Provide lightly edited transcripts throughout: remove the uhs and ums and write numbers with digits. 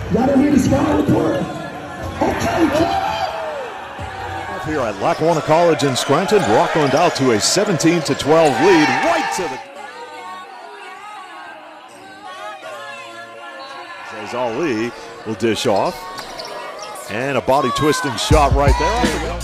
Gotta read the sky report. Okay. Here at Lackawanna College in Scranton, Rockland out to a 17-12 lead, right to the... Ali will dish off, and a body twisting shot right there. There we go.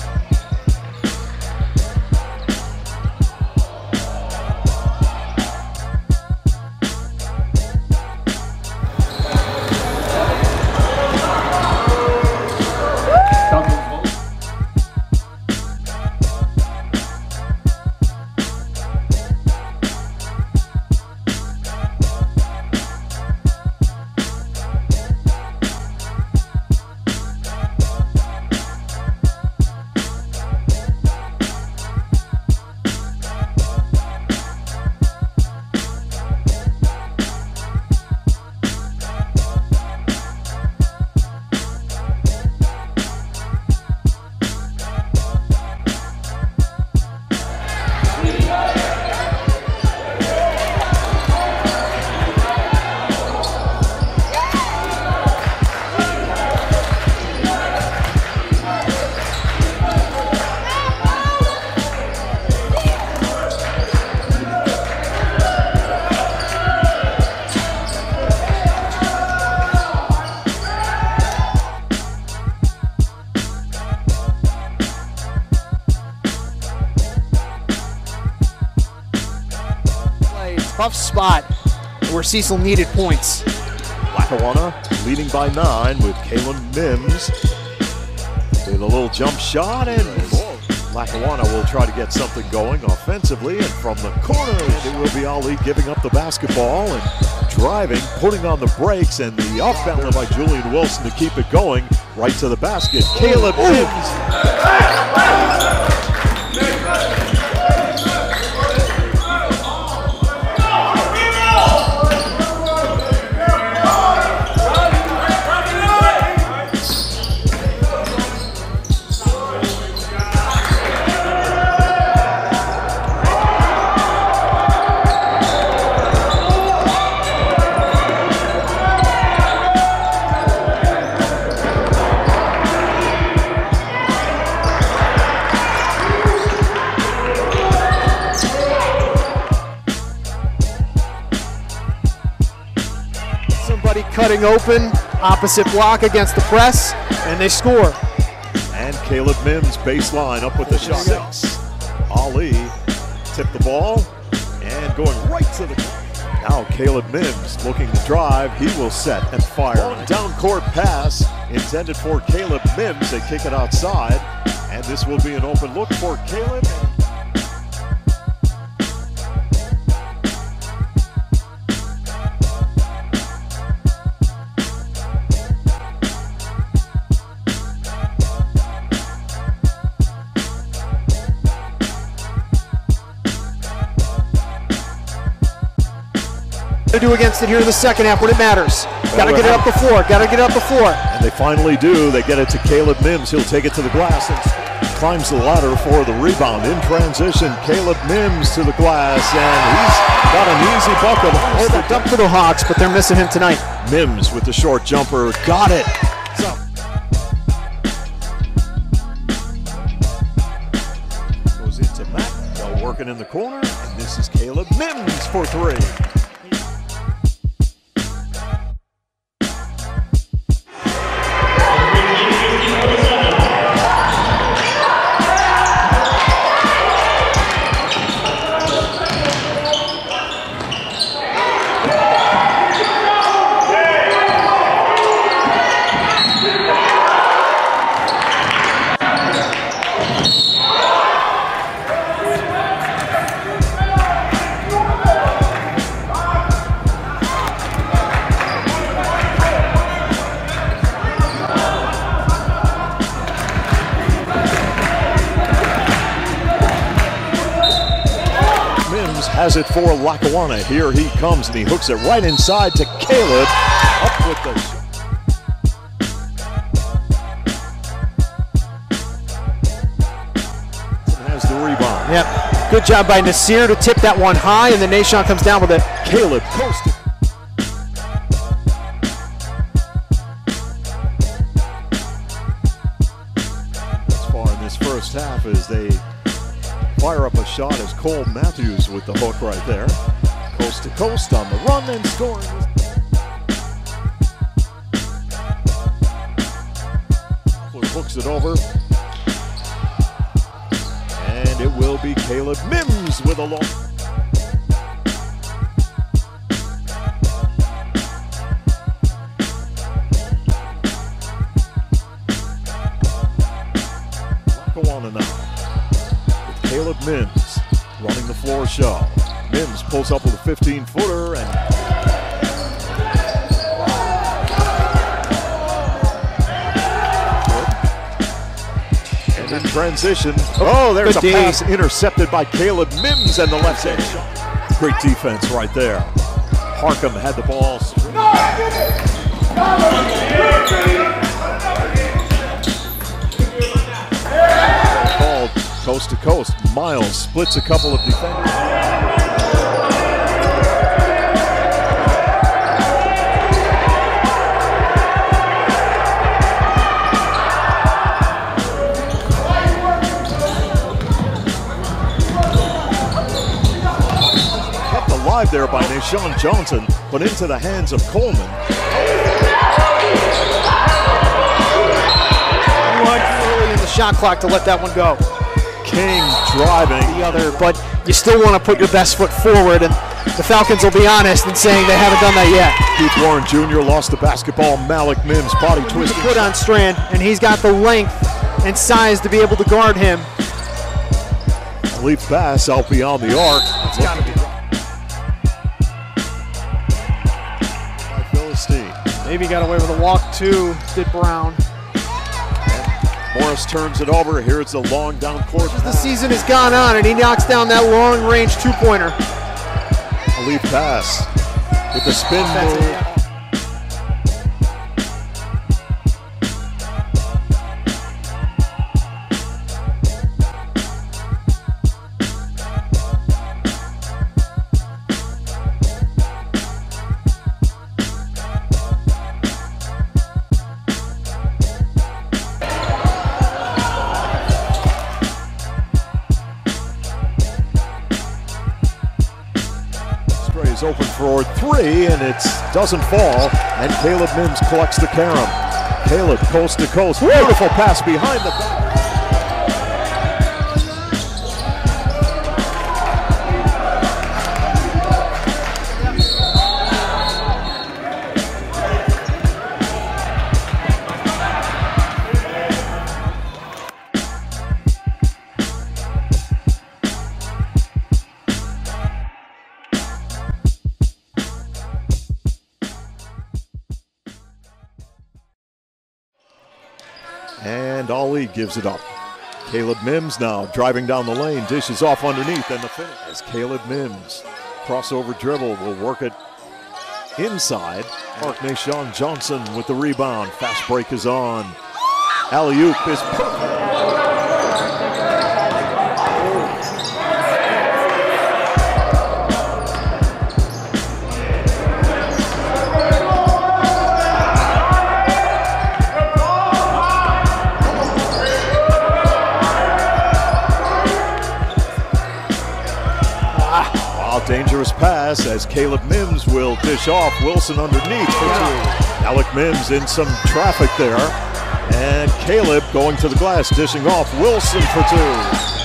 Tough spot where Cecil needed points. Lackawanna leading by 9 with Caleb Mims with a little jump shot, and Lackawanna will try to get something going offensively, and from the corner it will be Ali giving up the basketball and driving, putting on the brakes, and the off-balance by Julian Wilson to keep it going right to the basket. Caleb Mims. Somebody cutting open, opposite block against the press, and they score. And Caleb Mims baseline up with the shot. 6. Ali tipped the ball and going right to the... Now Caleb Mims looking to drive. He will set and fire. Down court pass intended for Caleb Mims. They kick it outside, and this will be an open look for Caleb. To do against it here in the second half when it matters. Got to get it up the floor. Got to get it up the floor. And they finally do. They get it to Caleb Mims. He'll take it to the glass and climbs the ladder for the rebound. In transition, Caleb Mims to the glass, and he's got an easy bucket. Oh, they're dumped for the Hawks, but they're missing him tonight. Mims with the short jumper. Got it. Goes into Matt. Now working in the corner, and this is Caleb Mims for 3. Has it for Lackawanna. Here he comes, and he hooks it right inside to Caleb. Up with the has the rebound. Yep. Good job by Nasir to tip that one high, and then Nashon comes down with it. Caleb posted. half as they fire up a shot as Cole Matthews with the hook right there. Coast to coast on the run and scoring. Hooks it over. And it will be Caleb Mims with a long. Lackawanna now with Caleb Mims running the floor show. Mims pulls up with a 15-footer and in transition. Oh, there's a pass intercepted by Caleb Mims and the left hand shot. Great defense right there. Harkham had the ball. Called coast to coast. Miles splits a couple of defenders. Alive there by Nashawn Johnson, but into the hands of Coleman. Early in the shot clock to let that one go. King driving. The other, but you still want to put your best foot forward, and the Falcons will be honest in saying they haven't done that yet. Keith Warren Jr. lost the basketball. Malik Mims body twisting. Put on Strand, and he's got the length and size to be able to guard him. Leaf pass out beyond the arc. It's got to be. Maybe got away with a walk too, did Brown. And Morris turns it over. Here it's a long down court. As the season has gone on and he knocks down that long range two-pointer. A leaf pass with the spin move. Is open for three, and it doesn't fall, and Caleb Mims collects the carom. Caleb coast to coast, beautiful pass behind the back. And Ali gives it up. Caleb Mims now driving down the lane, dishes off underneath, and the finish. As Caleb Mims, crossover dribble, will work it inside. Mark Nashawn Johnson with the rebound. Fast break is on. Alley-oop is perfect. Dangerous pass as Caleb Mims will dish off. Wilson underneath for two. Alec Mims in some traffic there. And Caleb going to the glass, dishing off. Wilson for two.